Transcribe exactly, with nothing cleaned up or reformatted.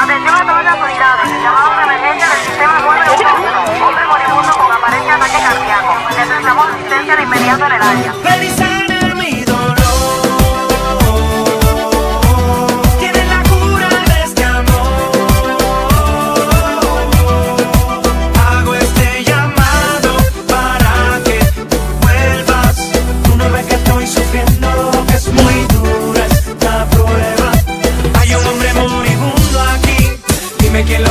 Atención a todas las unidades. Llamado de emergencia del sistema nueve uno. Hombre moribundo con aparente ataque cardíaco. Necesitamos asistencia de inmediato en el área. Medicina mi dolor. Tiene la cura de este amor. Hago este llamado para que vuelvas. Tú no ves que estoy sufriendo, que es muy dura esta prueba. Hay un hombre moribundo aquí. Dime quién lo